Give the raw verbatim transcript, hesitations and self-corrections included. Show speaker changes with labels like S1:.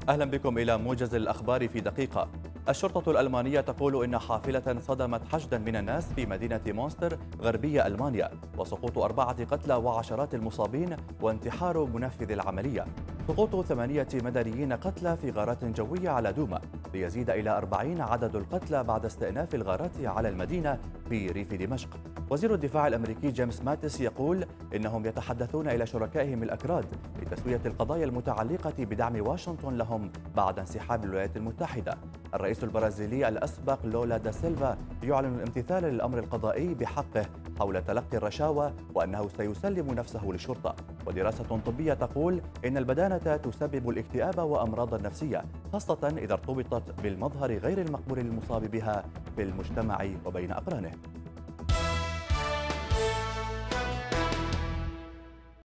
S1: أهلا بكم إلى موجز الأخبار في دقيقة. الشرطة الألمانية تقول إن حافلة صدمت حشدا من الناس في مدينة مونستر غربية ألمانيا، وسقوط أربعة قتلى وعشرات المصابين وانتحار منفذ العملية. سقوط ثمانية مدنيين قتلى في غارات جوية على دوما، ليزيد إلى أربعين عدد القتلى بعد استئناف الغارات على المدينة في ريف دمشق. وزير الدفاع الأمريكي جيمس ماتيس يقول إنهم يتحدثون إلى شركائهم الأكراد لتسوية القضايا المتعلقة بدعم واشنطن لهم بعد انسحاب الولايات المتحدة. الرئيس البرازيلي الأسبق لولا دا سيلفا يعلن الامتثال للأمر القضائي بحقه حول تلقي الرشاوى، وأنه سيسلم نفسه للشرطة. ودراسة طبية تقول إن البدانة تسبب الاكتئاب وأمراض النفسية، خاصة إذا ارتبطت بالمظهر غير المقبول للمصاب بها في المجتمع وبين أقرانه.